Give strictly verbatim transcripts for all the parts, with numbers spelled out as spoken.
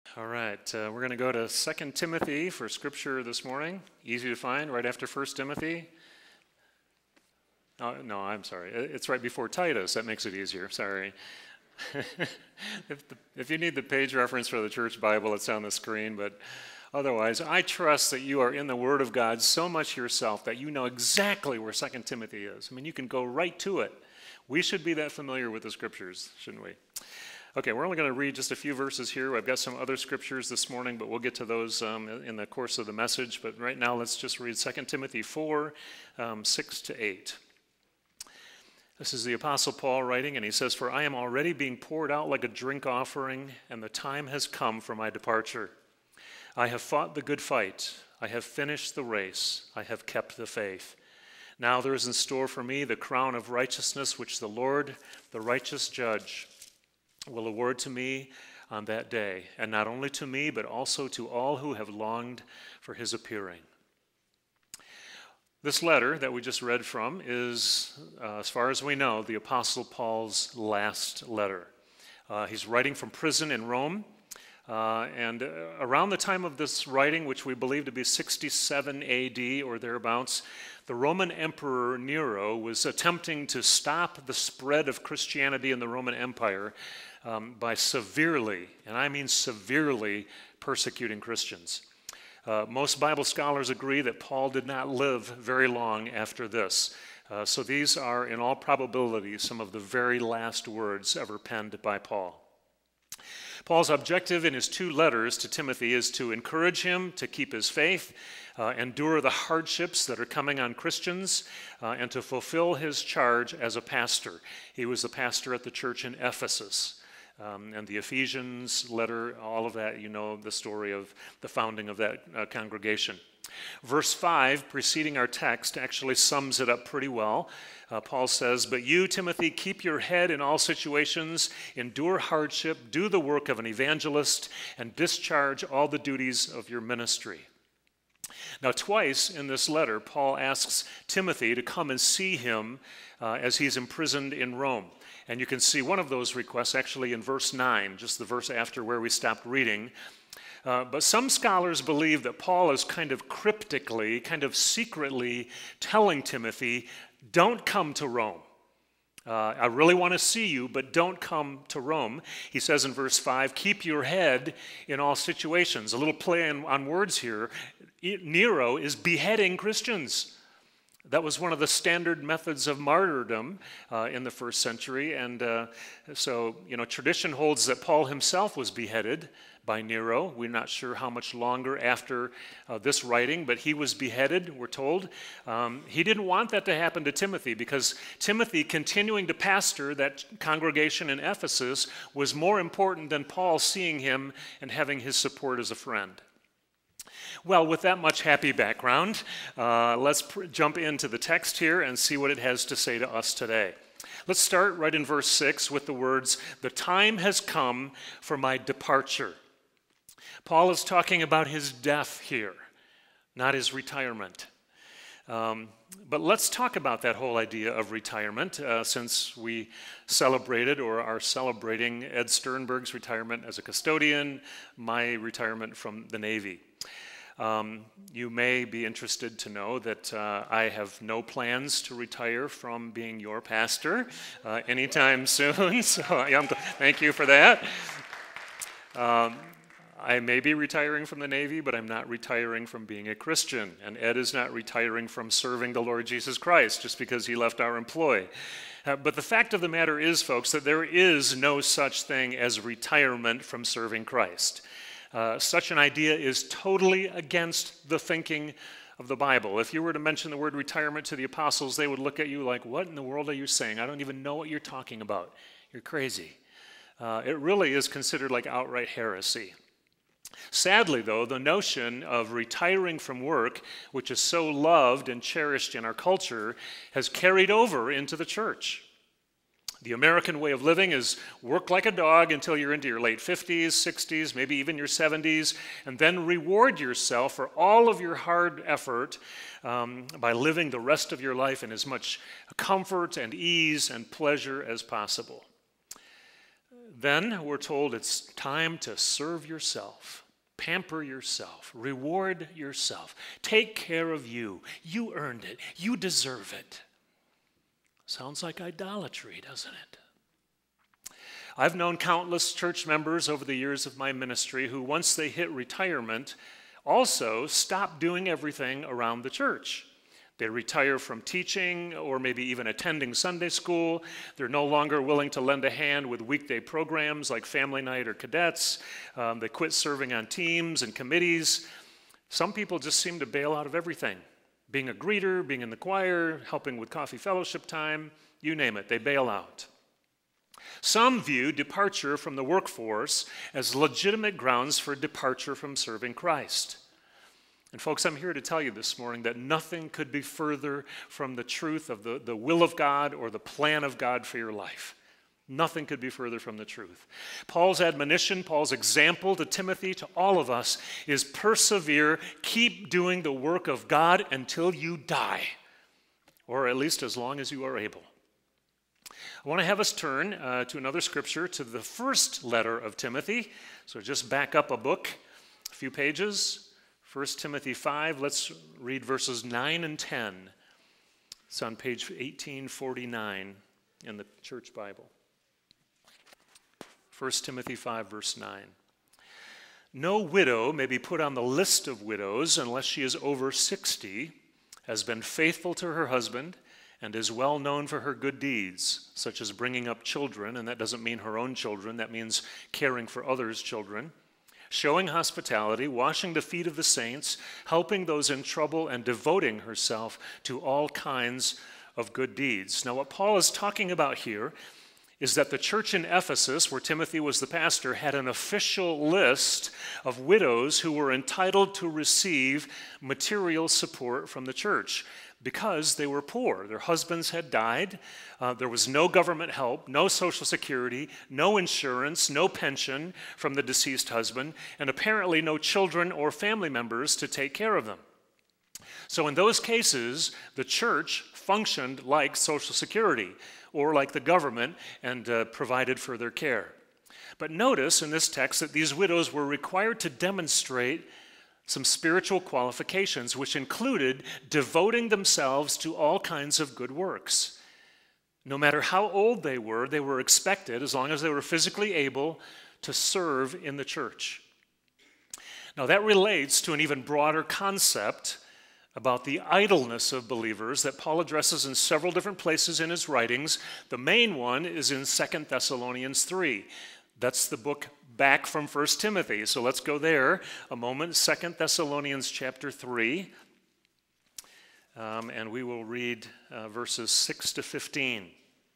All right, uh, we're going to go to Second Timothy for scripture this morning. Easy to find, right after First Timothy. Oh, no, I'm sorry. It's right before Titus. That makes it easier. Sorry. if, the, if you need the page reference for the church Bible, it's on the screen. But otherwise, I trust that you are in the Word of God so much yourself that you know exactly where Second Timothy is. I mean, you can go right to it. We should be that familiar with the scriptures, shouldn't we? Okay, we're only going to read just a few verses here. I've got some other scriptures this morning, but we'll get to those um, in the course of the message. But right now, let's just read Second Timothy four, um, six to eight. This is the Apostle Paul writing, and he says, "For I am already being poured out like a drink offering, and the time has come for my departure. I have fought the good fight. I have finished the race. I have kept the faith. Now there is in store for me the crown of righteousness, which the Lord, the righteous judge, will award to me on that day, and not only to me, but also to all who have longed for his appearing." This letter that we just read from is, uh, as far as we know, the Apostle Paul's last letter. Uh, he's writing from prison in Rome, uh, and uh, around the time of this writing, which we believe to be sixty-seven A D or thereabouts, the Roman Emperor Nero was attempting to stop the spread of Christianity in the Roman Empire um, by severely, and I mean severely, persecuting Christians. Uh, most Bible scholars agree that Paul did not live very long after this. Uh, so these are, in all probability, some of the very last words ever penned by Paul. Paul's objective in his two letters to Timothy is to encourage him to keep his faith, uh, endure the hardships that are coming on Christians, uh, and to fulfill his charge as a pastor. He was the pastor at the church in Ephesus. Um, and the Ephesians letter, all of that, you know the story of the founding of that uh, congregation. Verse five, preceding our text, actually sums it up pretty well. Uh, Paul says, "But you, Timothy, keep your head in all situations, endure hardship, do the work of an evangelist, and discharge all the duties of your ministry." Now, twice in this letter, Paul asks Timothy to come and see him uh, as he's imprisoned in Rome. And you can see one of those requests actually in verse nine, just the verse after where we stopped reading. Uh, but some scholars believe that Paul is kind of cryptically, kind of secretly telling Timothy, don't come to Rome. Uh, I really want to see you, but don't come to Rome. He says in verse five, keep your head in all situations. A little play on, on words here. Nero is beheading Christians. That was one of the standard methods of martyrdom uh, in the first century. And uh, so, you know, tradition holds that Paul himself was beheaded by Nero. We're not sure how much longer after uh, this writing, but he was beheaded, we're told. Um, he didn't want that to happen to Timothy because Timothy continuing to pastor that congregation in Ephesus was more important than Paul seeing him and having his support as a friend. Well, with that much happy background, uh, let's pr- jump into the text here and see what it has to say to us today. Let's start right in verse six with the words, "The time has come for my departure." Paul is talking about his death here, not his retirement. Um, but let's talk about that whole idea of retirement uh, since we celebrated or are celebrating Ed Sternberg's retirement as a custodian, my retirement from the Navy. Um, you may be interested to know that uh, I have no plans to retire from being your pastor uh, anytime soon, so I'm, thank you for that. Um, I may be retiring from the Navy, but I'm not retiring from being a Christian, and Ed is not retiring from serving the Lord Jesus Christ just because he left our employ. Uh, but the fact of the matter is, folks, that there is no such thing as retirement from serving Christ. Uh, such an idea is totally against the thinking of the Bible. If you were to mention the word retirement to the apostles, they would look at you like, what in the world are you saying? I don't even know what you're talking about. You're crazy. Uh, it really is considered like outright heresy. Sadly, though, the notion of retiring from work, which is so loved and cherished in our culture, has carried over into the church. The American way of living is work like a dog until you're into your late fifties, sixties, maybe even your seventies, and then reward yourself for all of your hard effort um, by living the rest of your life in as much comfort and ease and pleasure as possible. then we're told it's time to serve yourself, pamper yourself, reward yourself, take care of you. You earned it. You deserve it. Sounds like idolatry, doesn't it? I've known countless church members over the years of my ministry who, once they hit retirement, also stop doing everything around the church. They retire from teaching or maybe even attending Sunday school. They're no longer willing to lend a hand with weekday programs like family night or cadets. Um, they quit serving on teams and committees. Some people just seem to bail out of everything. Being a greeter, being in the choir, helping with coffee fellowship time, you name it, they bail out. Some view departure from the workforce as legitimate grounds for departure from serving Christ. And folks, I'm here to tell you this morning that nothing could be further from the truth of the, the will of God or the plan of God for your life. Nothing could be further from the truth. Paul's admonition, Paul's example to Timothy, to all of us, is persevere, keep doing the work of God until you die, or at least as long as you are able. I want to have us turn uh, to another scripture, to the first letter of Timothy. So just back up a book, a few pages. First Timothy five, let's read verses nine and ten. It's on page eighteen forty-nine in the church Bible. First Timothy five, verse nine. No widow may be put on the list of widows unless she is over sixty, has been faithful to her husband, and is well known for her good deeds, such as bringing up children, and that doesn't mean her own children, that means caring for others' children, showing hospitality, washing the feet of the saints, helping those in trouble, and devoting herself to all kinds of good deeds. Now, what Paul is talking about here is that the church in Ephesus, where Timothy was the pastor, had an official list of widows who were entitled to receive material support from the church because they were poor. Their husbands had died. Uh, there was no government help, no Social Security, no insurance, no pension from the deceased husband, and apparently no children or family members to take care of them. So in those cases, the church functioned like Social Security or like the government and uh, provided for their care. But notice in this text that these widows were required to demonstrate some spiritual qualifications, which included devoting themselves to all kinds of good works. No matter how old they were, they were expected, as long as they were physically able, to serve in the church. Now that relates to an even broader concept about the idleness of believers that Paul addresses in several different places in his writings. The main one is in Second Thessalonians three. That's the book back from First Timothy. So let's go there a moment. Second Thessalonians chapter three. Um, and we will read uh, verses six to fifteen.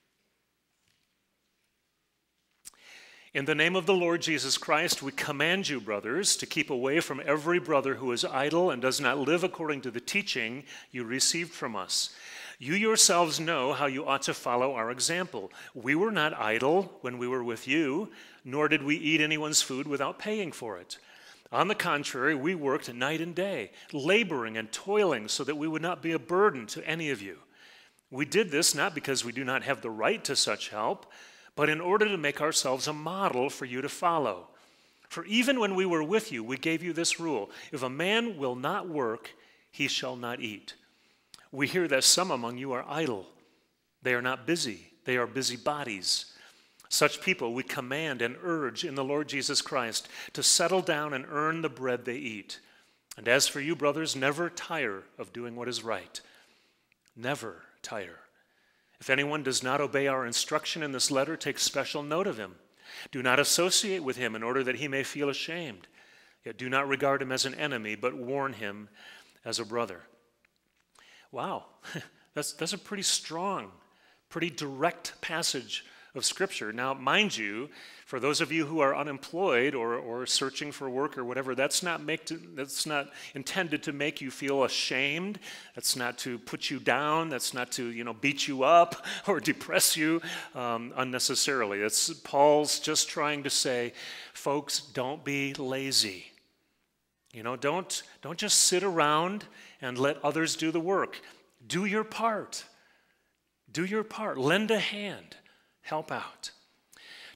In the name of the Lord Jesus Christ, we command you, brothers, to keep away from every brother who is idle and does not live according to the teaching you received from us. You yourselves know how you ought to follow our example. We were not idle when we were with you, nor did we eat anyone's food without paying for it. On the contrary, we worked night and day, laboring and toiling so that we would not be a burden to any of you. We did this not because we do not have the right to such help, but in order to make ourselves a model for you to follow. For even when we were with you, we gave you this rule: if a man will not work, he shall not eat. We hear that some among you are idle. They are not busy. They are busybodies. Such people we command and urge in the Lord Jesus Christ to settle down and earn the bread they eat. And as for you, brothers, never tire of doing what is right. Never tire. If anyone does not obey our instruction in this letter, take special note of him. Do not associate with him in order that he may feel ashamed. Yet do not regard him as an enemy, but warn him as a brother. Wow, that's, that's a pretty strong, pretty direct passage of Scripture. Now, mind you, for those of you who are unemployed or, or searching for work or whatever, that's not, make to, that's not intended to make you feel ashamed. That's not to put you down. That's not to, you know, beat you up or depress you um, unnecessarily. It's Paul's just trying to say, folks, don't be lazy. You know, don't, don't just sit around and let others do the work. Do your part. Do your part. Lend a hand. Help out.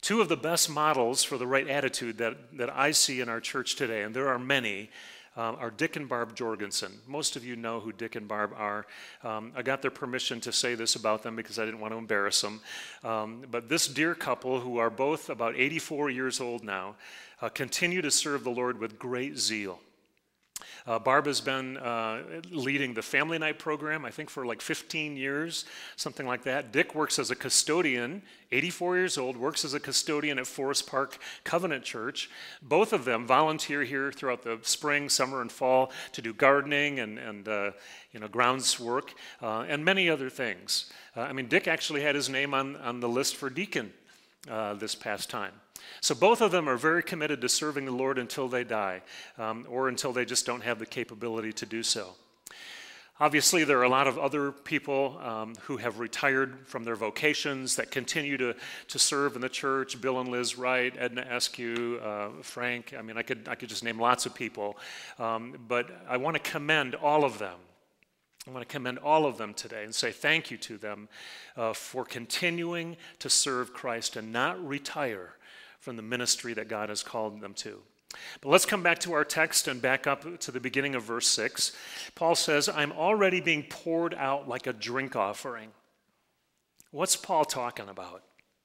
Two of the best models for the right attitude that, that I see in our church today, and there are many, um, are Dick and Barb Jorgensen. Most of you know who Dick and Barb are. Um, I got their permission to say this about them because I didn't want to embarrass them. Um, but this dear couple, who are both about eighty-four years old now, uh, continue to serve the Lord with great zeal. Uh, Barb has been uh, leading the Family Night program, I think, for like fifteen years, something like that. Dick works as a custodian, eighty-four years old, works as a custodian at Forest Park Covenant Church. Both of them volunteer here throughout the spring, summer, and fall to do gardening and, and uh, you know, grounds work uh, and many other things. Uh, I mean, Dick actually had his name on, on the list for deacon uh, this past time. So both of them are very committed to serving the Lord until they die, um, or until they just don't have the capability to do so. Obviously, there are a lot of other people um, who have retired from their vocations that continue to, to serve in the church. Bill and Liz Wright, Edna Eskew, uh, Frank. I mean, I could, I could just name lots of people. Um, but I want to commend all of them. I want to commend all of them today and say thank you to them uh, for continuing to serve Christ and not retire from the ministry that God has called them to. But let's come back to our text and back up to the beginning of verse six. Paul says, I'm already being poured out like a drink offering. What's Paul talking about?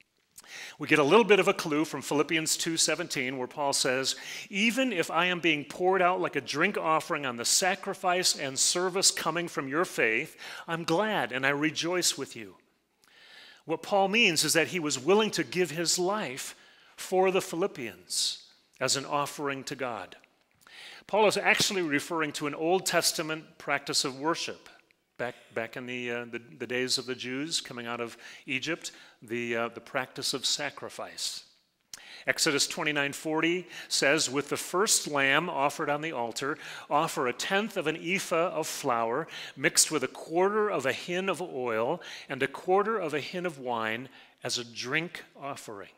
We get a little bit of a clue from Philippians two seventeen, where Paul says, even if I am being poured out like a drink offering on the sacrifice and service coming from your faith, I'm glad and I rejoice with you. What Paul means is that he was willing to give his life for the Philippians as an offering to God. Paul is actually referring to an Old Testament practice of worship. Back, back in the, uh, the, the days of the Jews coming out of Egypt, the, uh, the practice of sacrifice. Exodus twenty-nine forty says, with the first lamb offered on the altar, offer a tenth of an ephah of flour mixed with a quarter of a hin of oil and a quarter of a hin of wine as a drink offering.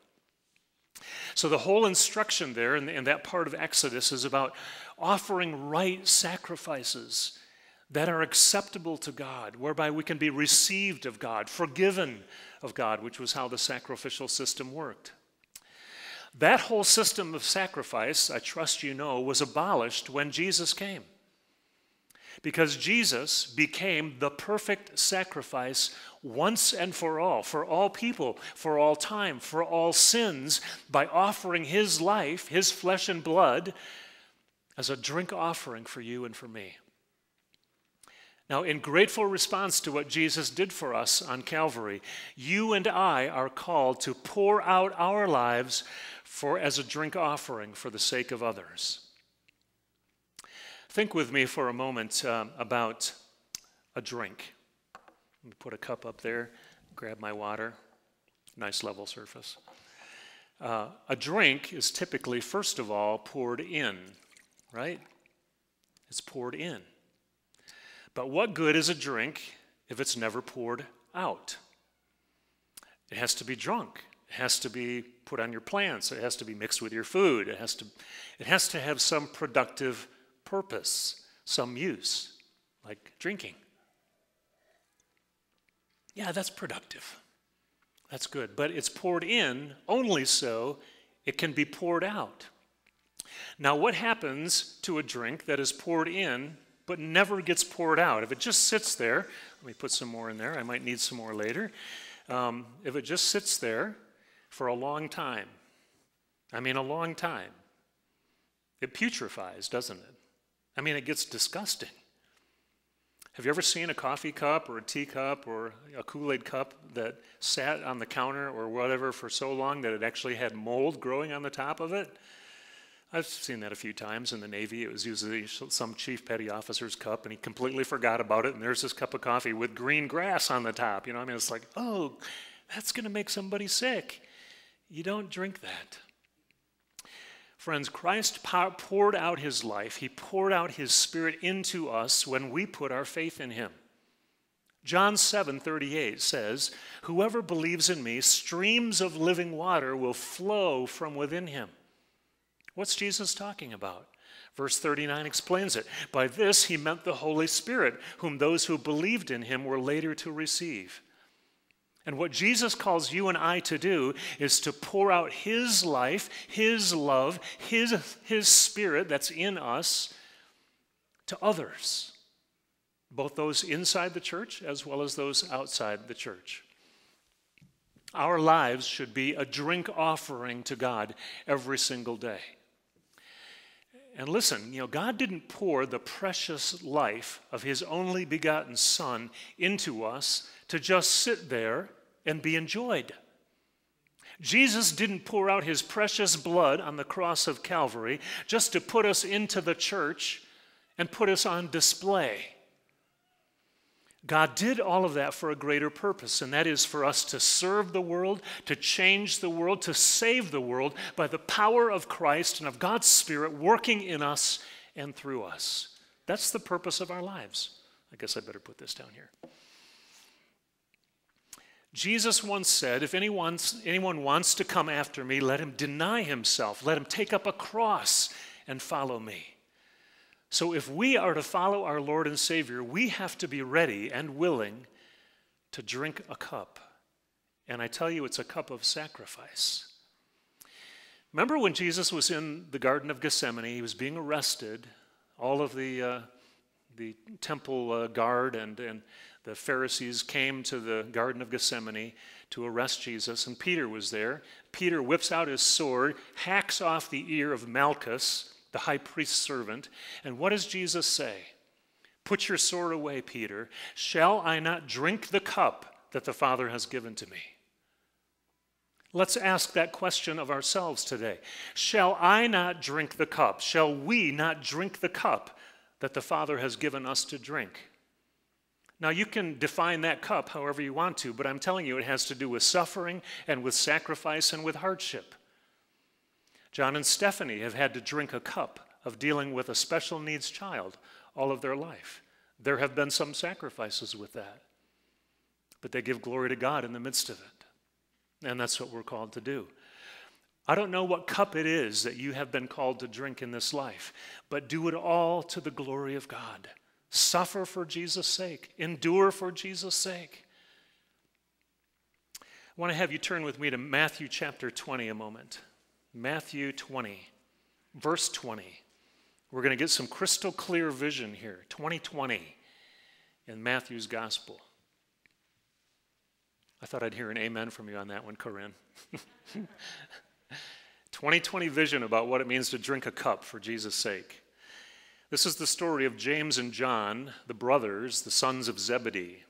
So the whole instruction there in, in that part of Exodus is about offering right sacrifices that are acceptable to God, whereby we can be received of God, forgiven of God, which was how the sacrificial system worked. That whole system of sacrifice, I trust you know, was abolished when Jesus came. Because Jesus became the perfect sacrifice once and for all, for all people, for all time, for all sins, by offering his life, his flesh and blood, as a drink offering for you and for me. Now, in grateful response to what Jesus did for us on Calvary, you and I are called to pour out our lives for as a drink offering for the sake of others. Think with me for a moment um, about a drink. Let me put a cup up there, grab my water. Nice level surface. Uh, a drink is typically, first of all, poured in, right? It's poured in. But what good is a drink if it's never poured out? It has to be drunk. It has to be put on your plants. It has to be mixed with your food. It has to, it has to have some productive purpose, some use, like drinking. Yeah, that's productive. That's good. But it's poured in only so it can be poured out. Now, what happens to a drink that is poured in but never gets poured out? If it just sits there, let me put some more in there. I might need some more later. Um, if it just sits there for a long time, I mean a long time, it putrefies, doesn't it? I mean, it gets disgusting. Have you ever seen a coffee cup or a tea cup or a Kool-Aid cup that sat on the counter or whatever for so long that it actually had mold growing on the top of it? I've seen that a few times in the Navy. It was usually some chief petty officer's cup, and he completely forgot about it, and there's this cup of coffee with green grass on the top. You know, I mean, it's like, oh, that's going to make somebody sick. You don't drink that. Friends, Christ poured out his life. He poured out his Spirit into us when we put our faith in him. John seven thirty-eight says, whoever believes in me, streams of living water will flow from within him. What's Jesus talking about? Verse thirty-nine explains it. By this he meant the Holy Spirit, whom those who believed in him were later to receive. And what Jesus calls you and I to do is to pour out his life, his love, his, his spirit that's in us to others, both those inside the church as well as those outside the church. Our lives should be a drink offering to God every single day. And listen, you know, God didn't pour the precious life of his only begotten Son into us to just sit there and be enjoyed. Jesus didn't pour out his precious blood on the cross of Calvary just to put us into the church and put us on display. God did all of that for a greater purpose, and that is for us to serve the world, to change the world, to save the world by the power of Christ and of God's Spirit working in us and through us. That's the purpose of our lives. I guess I better put this down here. Jesus once said, if anyone, anyone wants to come after me, let him deny himself, let him take up a cross and follow me. So if we are to follow our Lord and Savior, we have to be ready and willing to drink a cup. And I tell you, it's a cup of sacrifice. Remember when Jesus was in the Garden of Gethsemane, he was being arrested. All of the, uh, the temple uh, guard and, and the Pharisees came to the Garden of Gethsemane to arrest Jesus, and Peter was there. Peter whips out his sword, hacks off the ear of Malchus, the high priest's servant. And what does Jesus say? Put your sword away, Peter. Shall I not drink the cup that the Father has given to me? Let's ask that question of ourselves today. Shall I not drink the cup? Shall we not drink the cup that the Father has given us to drink? Now, you can define that cup however you want to, but I'm telling you, it has to do with suffering and with sacrifice and with hardship. John and Stephanie have had to drink a cup of dealing with a special needs child all of their life. There have been some sacrifices with that, but they give glory to God in the midst of it. And that's what we're called to do. I don't know what cup it is that you have been called to drink in this life, but do it all to the glory of God. Suffer for Jesus' sake. Endure for Jesus' sake. I want to have you turn with me to Matthew chapter twenty a moment. Matthew twenty, verse twenty. We're going to get some crystal clear vision here. twenty twenty in Matthew's gospel. I thought I'd hear an amen from you on that one, Corinne. twenty twenty vision about what it means to drink a cup for Jesus' sake. This is the story of James and John, the brothers, the sons of Zebedee.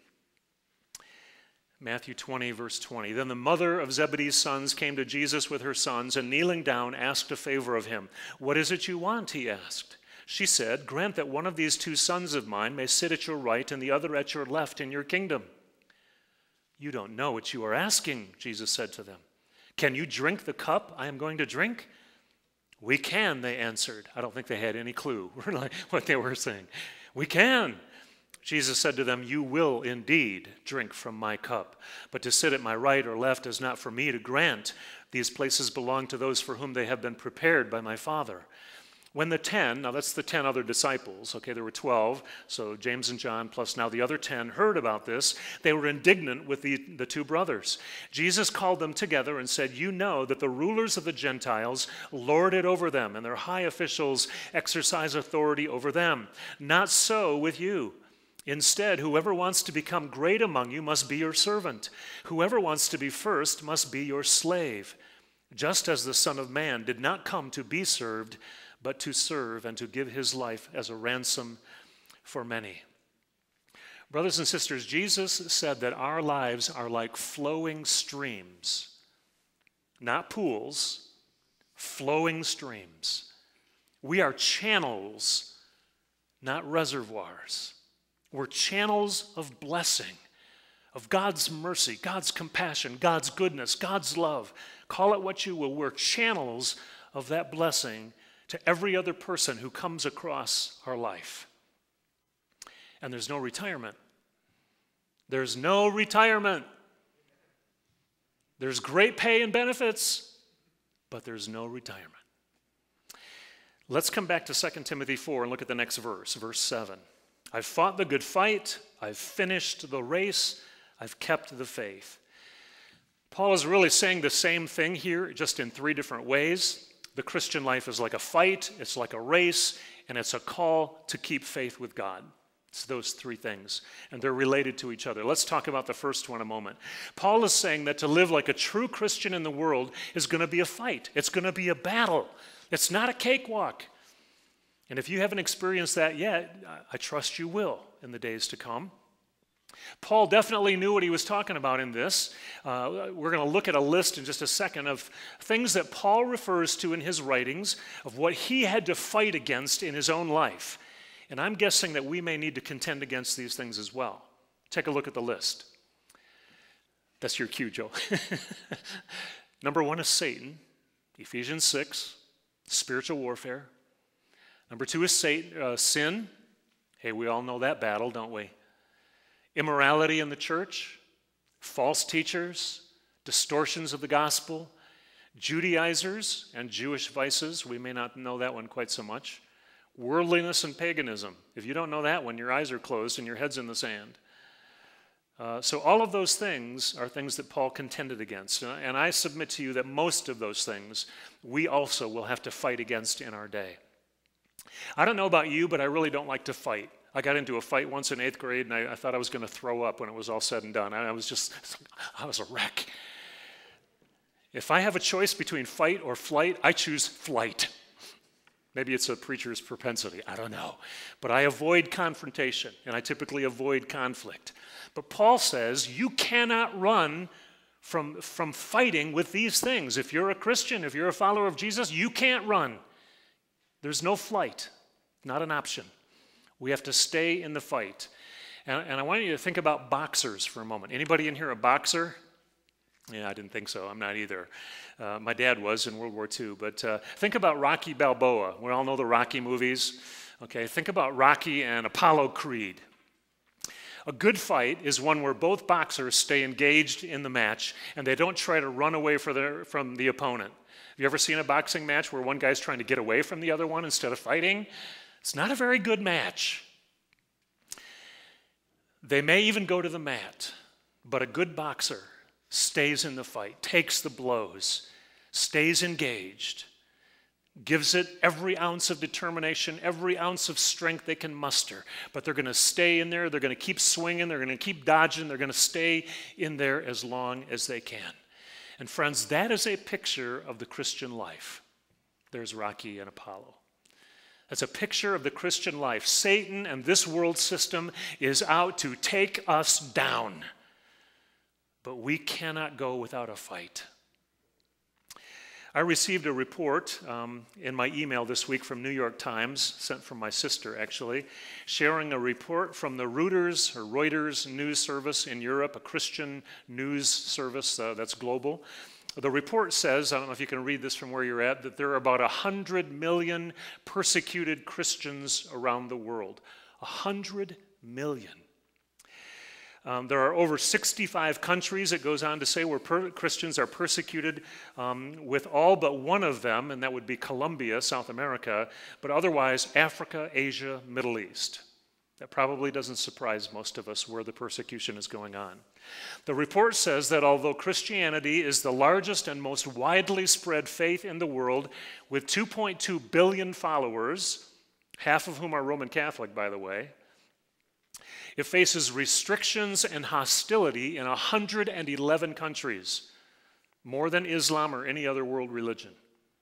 Matthew twenty, verse twenty. Then the mother of Zebedee's sons came to Jesus with her sons, and kneeling down, asked a favor of him. What is it you want? He asked. She said, grant that one of these two sons of mine may sit at your right and the other at your left in your kingdom. You don't know what you are asking, Jesus said to them. Can you drink the cup I am going to drink? We can, they answered. I don't think they had any clue what they were saying. We can. Jesus said to them, you will indeed drink from my cup, but to sit at my right or left is not for me to grant. These places belong to those for whom they have been prepared by my Father. When the ten, now that's the ten other disciples, okay, there were twelve, so James and John plus now the other ten heard about this, they were indignant with the, the two brothers. Jesus called them together and said, you know that the rulers of the Gentiles lord it over them, and their high officials exercise authority over them. Not so with you. Instead, whoever wants to become great among you must be your servant. Whoever wants to be first must be your slave, just as the Son of Man did not come to be served, but to serve and to give his life as a ransom for many. Brothers and sisters, Jesus said that our lives are like flowing streams, not pools, flowing streams. We are channels, not reservoirs. We're channels of blessing, of God's mercy, God's compassion, God's goodness, God's love. Call it what you will. We're channels of that blessing to every other person who comes across our life. And there's no retirement. There's no retirement. There's great pay and benefits, but there's no retirement. Let's come back to Second Timothy four and look at the next verse, verse seven. I've fought the good fight, I've finished the race, I've kept the faith. Paul is really saying the same thing here, just in three different ways. The Christian life is like a fight, it's like a race, and it's a call to keep faith with God. It's those three things, and they're related to each other. Let's talk about the first one a moment. Paul is saying that to live like a true Christian in the world is going to be a fight. It's going to be a battle. It's not a cakewalk. And if you haven't experienced that yet, I trust you will in the days to come. Paul definitely knew what he was talking about in this. Uh, we're going to look at a list in just a second of things that Paul refers to in his writings of what he had to fight against in his own life. And I'm guessing that we may need to contend against these things as well. Take a look at the list. That's your cue, Joe. Number one is Satan, Ephesians six, spiritual warfare. Number two is Satan, uh, sin. Hey, we all know that battle, don't we? Immorality in the church, false teachers, distortions of the gospel, Judaizers and Jewish vices. We may not know that one quite so much. Worldliness and paganism. If you don't know that one, your eyes are closed and your head's in the sand. Uh, so all of those things are things that Paul contended against. Uh, and I submit to you that most of those things we also will have to fight against in our day. I don't know about you, but I really don't like to fight. I got into a fight once in eighth grade, and I, I thought I was going to throw up when it was all said and done. I, I was just, I was a wreck. If I have a choice between fight or flight, I choose flight. Maybe it's a preacher's propensity, I don't know. But I avoid confrontation, and I typically avoid conflict. But Paul says you cannot run from, from fighting with these things. If you're a Christian, if you're a follower of Jesus, you can't run. There's no flight, not an option. We have to stay in the fight. And, and I want you to think about boxers for a moment. Anybody in here a boxer? Yeah, I didn't think so. I'm not either. Uh, my dad was in World War Two. But uh, think about Rocky Balboa. We all know the Rocky movies. Okay, think about Rocky and Apollo Creed. A good fight is one where both boxers stay engaged in the match and they don't try to run away for their, from the opponent. Have you ever seen a boxing match where one guy's trying to get away from the other one instead of fighting? It's not a very good match. They may even go to the mat, but a good boxer stays in the fight, takes the blows, stays engaged, gives it every ounce of determination, every ounce of strength they can muster. But they're going to stay in there, they're going to keep swinging, they're going to keep dodging, they're going to stay in there as long as they can. And friends, that is a picture of the Christian life. There's Rocky and Apollo. That's a picture of the Christian life. Satan and this world system is out to take us down. But we cannot go without a fight. I received a report um, in my email this week from New York Times, sent from my sister actually, sharing a report from the Reuters or Reuters news service in Europe, a Christian news service uh, that's global. The report says, I don't know if you can read this from where you're at, that there are about one hundred million persecuted Christians around the world. one hundred million. Um, there are over sixty-five countries, it goes on to say, where per Christians are persecuted, um, with all but one of them, and that would be Colombia, South America, but otherwise Africa, Asia, Middle East. That probably doesn't surprise most of us where the persecution is going on. The report says that although Christianity is the largest and most widely spread faith in the world, with two point two billion followers, half of whom are Roman Catholic, by the way, it faces restrictions and hostility in one hundred eleven countries, more than Islam or any other world religion.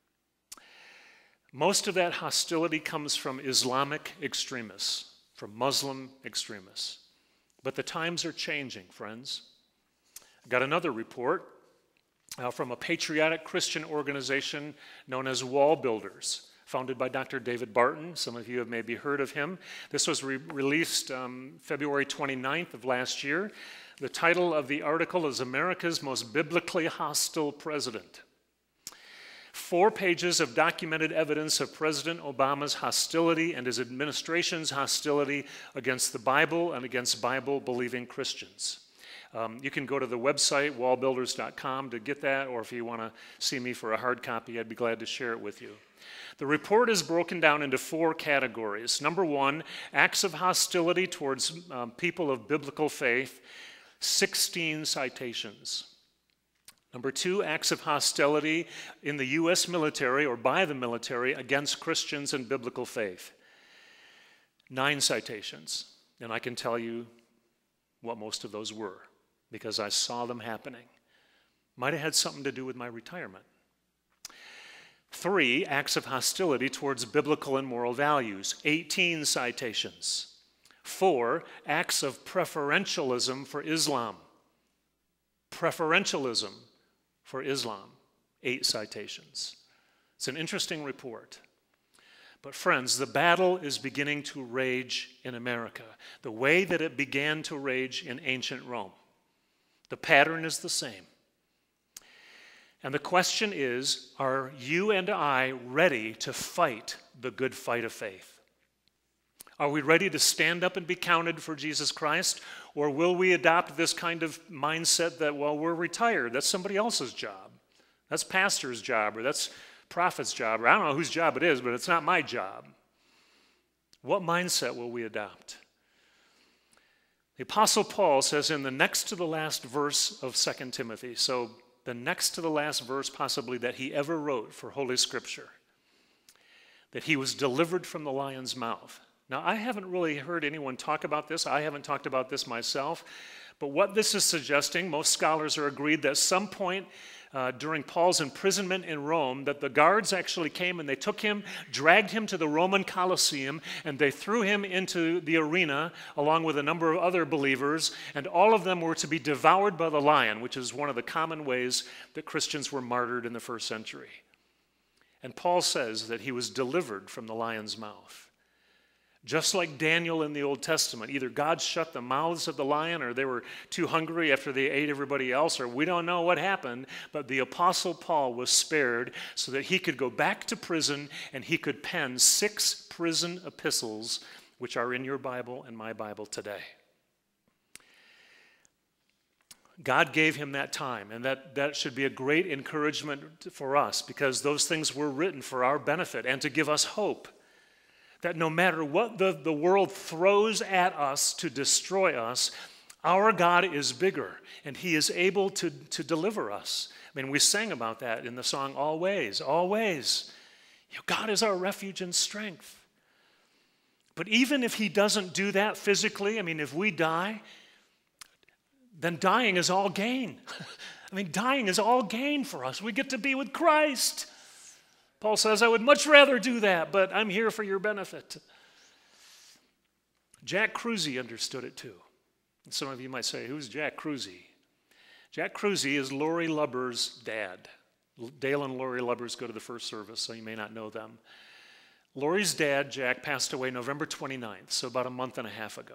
Most of that hostility comes from Islamic extremists, from Muslim extremists. But the times are changing, friends. I got another report uh, from a patriotic Christian organization known as Wall Builders, founded by Doctor David Barton. Some of you have maybe heard of him. This was re released um, February twenty-ninth of last year. The title of the article is America's Most Biblically Hostile President. Four pages of documented evidence of President Obama's hostility and his administration's hostility against the Bible and against Bible-believing Christians. Um, you can go to the website, wall builders dot com, to get that, or if you want to see me for a hard copy, I'd be glad to share it with you. The report is broken down into four categories. Number one, acts of hostility towards um, people of biblical faith, sixteen citations. Number two, acts of hostility in the U S military or by the military against Christians and biblical faith. Nine citations, and I can tell you what most of those were because I saw them happening. Might have had something to do with my retirement. Three, acts of hostility towards biblical and moral values. eighteen citations. Four, acts of preferentialism for Islam. Preferentialism for Islam. Eight citations. It's an interesting report. But friends, the battle is beginning to rage in America, the way that it began to rage in ancient Rome. The pattern is the same. And the question is, are you and I ready to fight the good fight of faith? Are we ready to stand up and be counted for Jesus Christ? Or will we adopt this kind of mindset that, well, we're retired, that's somebody else's job. That's pastor's job, or that's prophet's job, or I don't know whose job it is, but it's not my job. What mindset will we adopt? The Apostle Paul says in the next to the last verse of Second Timothy, so the next to the last verse possibly that he ever wrote for Holy Scripture, that he was delivered from the lion's mouth. Now, I haven't really heard anyone talk about this. I haven't talked about this myself. But what this is suggesting, most scholars are agreed that at some point uh, during Paul's imprisonment in Rome, that the guards actually came and they took him, dragged him to the Roman Colosseum, and they threw him into the arena along with a number of other believers, and all of them were to be devoured by the lion, which is one of the common ways that Christians were martyred in the first century. And Paul says that he was delivered from the lion's mouth. Just like Daniel in the Old Testament, either God shut the mouths of the lion or they were too hungry after they ate everybody else, or we don't know what happened, but the Apostle Paul was spared so that he could go back to prison and he could pen six prison epistles, which are in your Bible and my Bible today. God gave him that time, and that, that should be a great encouragement for us because those things were written for our benefit and to give us hope. That no matter what the, the world throws at us to destroy us, our God is bigger, and he is able to, to deliver us. I mean, we sang about that in the song, Always, Always. You know, God is our refuge and strength. But even if he doesn't do that physically, I mean, if we die, then dying is all gain. I mean, dying is all gain for us. We get to be with Christ. Paul says, I would much rather do that, but I'm here for your benefit. Jack Kruse understood it too. And some of you might say, who's Jack Kruse? Jack Kruse is Lori Lubber's dad. Dale and Lori Lubbers go to the first service, so you may not know them. Lori's dad, Jack, passed away November twenty-ninth, so about a month and a half ago.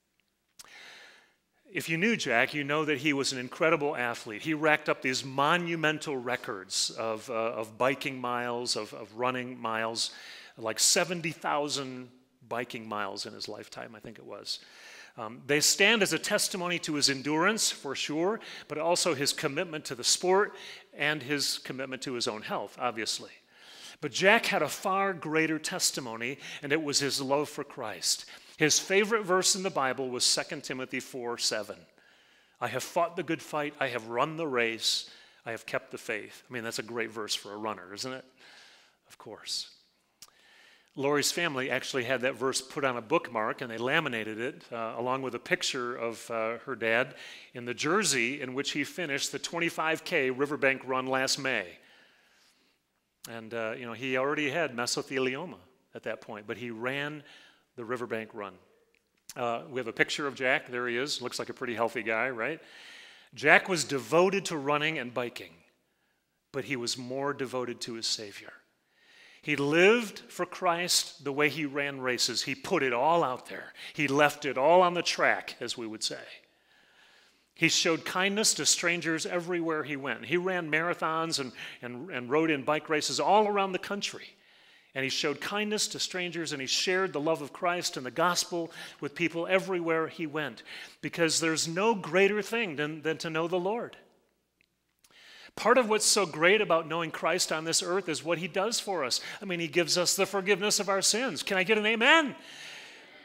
If you knew Jack, you know that he was an incredible athlete. He racked up these monumental records of, uh, of biking miles, of, of running miles, like seventy thousand biking miles in his lifetime, I think it was. Um, they stand as a testimony to his endurance, for sure, but also his commitment to the sport and his commitment to his own health, obviously. But Jack had a far greater testimony, and it was his love for Christ. His favorite verse in the Bible was Second Timothy four seven. I have fought the good fight, I have run the race, I have kept the faith. I mean, that's a great verse for a runner, isn't it? Of course. Lori's family actually had that verse put on a bookmark, and they laminated it uh, along with a picture of uh, her dad in the jersey in which he finished the twenty-five K Riverbank run last May. And, uh, you know, he already had mesothelioma at that point, but he ran the Riverbank run. Uh, we have a picture of Jack. There he is. Looks like a pretty healthy guy, right? Jack was devoted to running and biking, but he was more devoted to his Savior. He lived for Christ the way he ran races. He put it all out there. He left it all on the track, as we would say. He showed kindness to strangers everywhere he went. He ran marathons and, and, and rode in bike races all around the country. And he showed kindness to strangers, and he shared the love of Christ and the gospel with people everywhere he went. Because there's no greater thing than, than to know the Lord. Part of what's so great about knowing Christ on this earth is what he does for us. I mean, he gives us the forgiveness of our sins. Can I get an amen?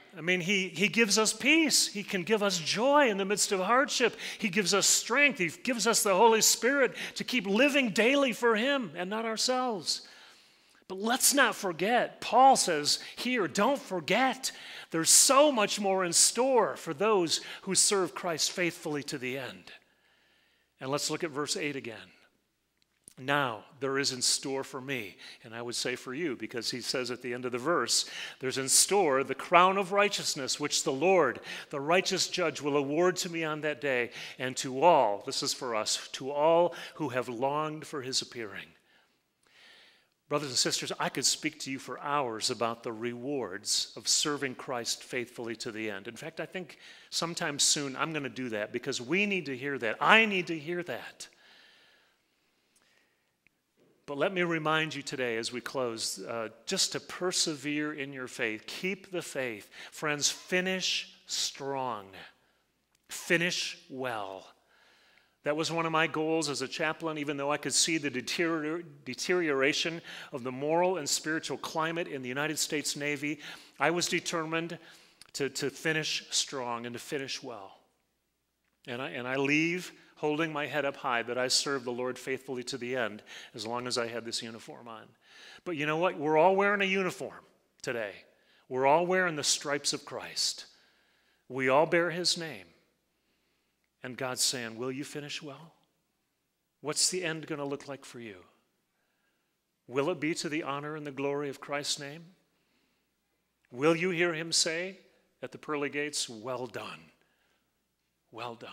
I mean, he, he gives us peace. He can give us joy in the midst of hardship. He gives us strength. He gives us the Holy Spirit to keep living daily for him and not ourselves. But let's not forget, Paul says here, don't forget, there's so much more in store for those who serve Christ faithfully to the end. And let's look at verse eight again. Now, there is in store for me, and I would say for you, because he says at the end of the verse, there's in store the crown of righteousness, which the Lord, the righteous judge, will award to me on that day, and to all, this is for us, to all who have longed for his appearing. Brothers and sisters, I could speak to you for hours about the rewards of serving Christ faithfully to the end. In fact, I think sometime soon I'm going to do that because we need to hear that. I need to hear that. But let me remind you today as we close, uh, just to persevere in your faith. Keep the faith. Friends, finish strong. Finish well. That was one of my goals as a chaplain, even though I could see the deterior- deterioration of the moral and spiritual climate in the United States Navy. I was determined to, to finish strong and to finish well. And I, and I leave holding my head up high that I serve the Lord faithfully to the end as long as I had this uniform on. But you know what? We're all wearing a uniform today. We're all wearing the stripes of Christ. We all bear his name. And God's saying, will you finish well? What's the end going to look like for you? Will it be to the honor and the glory of Christ's name? Will you hear him say at the pearly gates, well done, well done?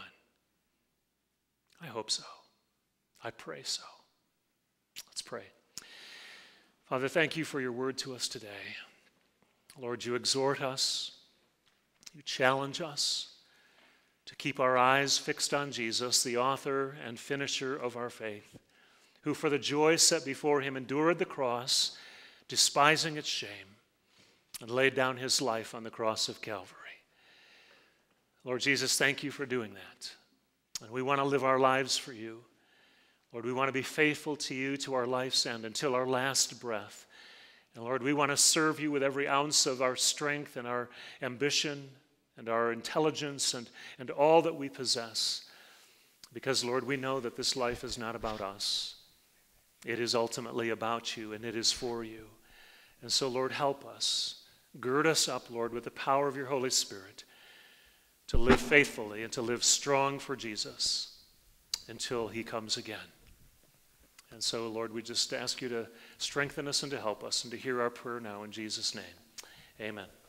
I hope so. I pray so. Let's pray. Father, thank you for your word to us today. Lord, you exhort us, you challenge us to keep our eyes fixed on Jesus, the author and finisher of our faith, who for the joy set before him endured the cross, despising its shame, and laid down his life on the cross of Calvary. Lord Jesus, thank you for doing that. And we want to live our lives for you. Lord, we want to be faithful to you to our life's end until our last breath. And Lord, we want to serve you with every ounce of our strength and our ambition and our intelligence and, and all that we possess. Because, Lord, we know that this life is not about us. It is ultimately about you, and it is for you. And so, Lord, help us. Gird us up, Lord, with the power of your Holy Spirit to live faithfully and to live strong for Jesus until he comes again. And so, Lord, we just ask you to strengthen us and to help us and to hear our prayer now in Jesus' name. Amen.